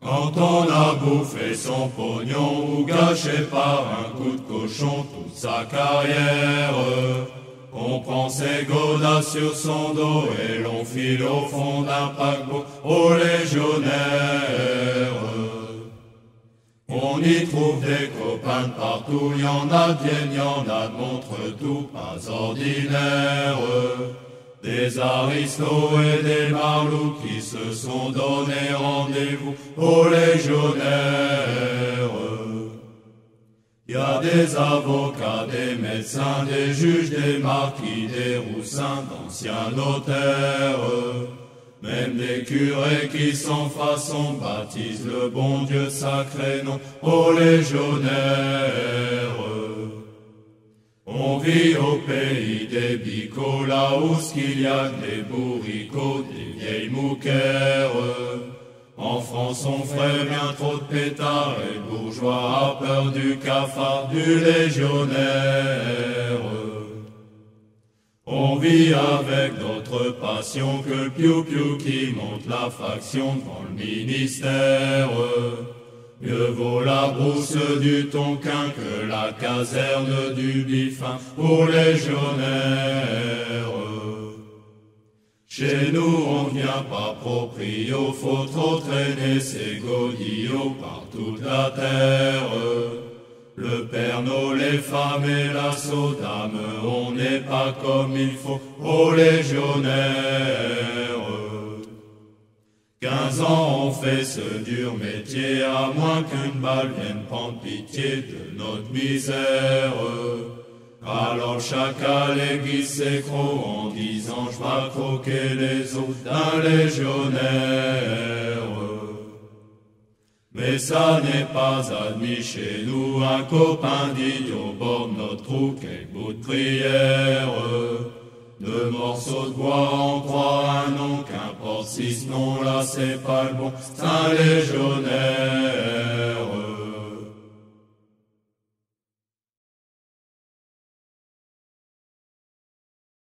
Quand on a bouffé son pognon ou gâché par un coup de cochon toute sa carrière, on prend ses godasses sur son dos et l'on file au fond d'un paquebot aux légionnaires. On y trouve des copains de partout, y en a de viennes, y en a de montre tout, pas ordinaire. Des aristos et des marlous qui se sont donné rendez-vous aux légionnaires. Y a des avocats, des médecins, des juges, des marquis, des roussins, d'anciens notaires. Même des curés qui sans façon baptisent le bon Dieu sacré nom aux légionnaires. On vit au pays des bicots, là où qu'il y a des bourricots, des vieilles mouquères. En France on ferait bien trop de pétards, et le bourgeois a peur du cafard du légionnaire. On vit avec d'autres passions que le piou-piou qui monte la faction devant le ministère. Mieux vaut la brousse du Tonquin que la caserne du Biffin pour légionnaires. Chez nous on ne vient pas proprio, faut trop traîner ses godillots par toute la terre. Le Pernod, les femmes et la sodame, on n'est pas comme il faut aux légionnaires. 15 ans on fait ce dur métier, à moins qu'une balle vienne prendre pitié de notre misère. Alors le chacal aiguise ses crocs en disant je vais croquer les os d'un légionnaire. Mais ça n'est pas admis chez nous, un copain digne au bord de notre trou, quel bout de prière. De morceaux de bois en croit un nom, qu'importe si ce nom là c'est pas le bon, c'est un légionnaire.